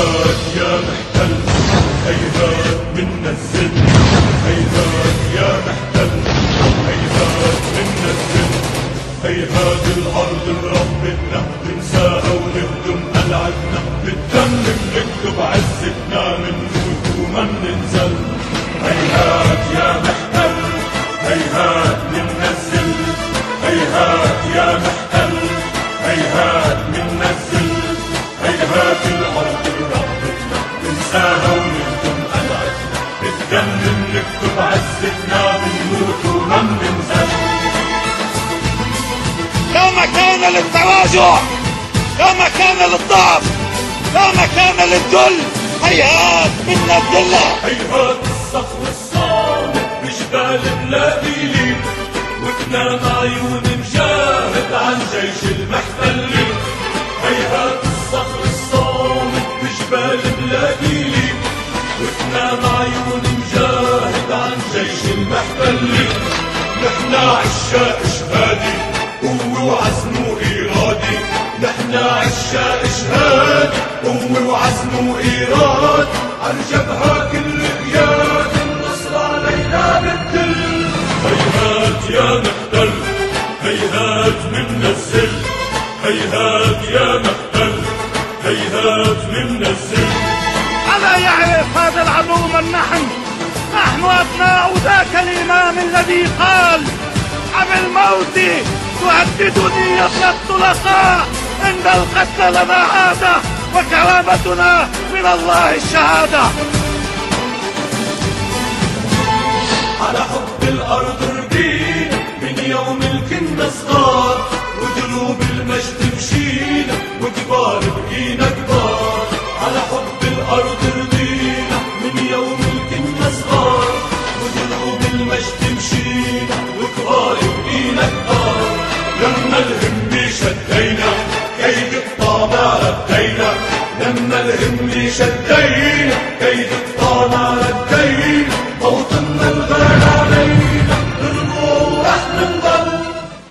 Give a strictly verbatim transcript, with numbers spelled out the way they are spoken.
هيهات يا محتل، هيهات منا الزل، هيهات يا محتل، هيهات منا الزل. هيهات الأرض لربنا ننساها ونهدم قلعتنا، بالدم بنكتب عزتنا منموت وما ننزل. هيهات يا محتل، هيهات منا الزل، هيهات يا محتل، هيهات منا الزل. هيهات الأرض لربنا ننساها ونهدم قلعتنا، بالدم بنكتب عزتنا بنموت وما بننزل. لا مكان للتراجع، لا مكان للضعف، لا مكان للذل. هيهات منا الذلة. هيهات الصخر الصامت بجبال بلاديلي، وتنام عيون مجاهد عن جيش المحتلين. هيهات الصخر الصامت بجبال بلاديلي، وتنام عيون مجاهد عن جيش المحتلين. نحنا عشاق شهادي قوة وعزم وإرادة، نحنا عشاق شهادي قوة وعزم وإرادة. عالجبهة كل قياد النصر علينا بالدل. هيهات يا محتل، هيهات منا الزل، هيهات يا محتل، هيهات منا الزل. ألا يعرف هذا العدو من نحن؟ نحن أبناء ذاك الإمام الذي قال: بالموت تهددني يا ابن الطلقاء، إن القتل لنا عادة وكرامتنا من الله الشهادة. على حب الأرض رضينا من يوم الكنا صغار، ودروب المجد مشينا وكبار بقينا كبار. على حب الأرض رضينا من يوم الكنا صغار، ودروب المجد مشينا وكبار بقينا كبار. لما الهم شدينا كيد الطامع ردينا، لما الهم شدينا كيد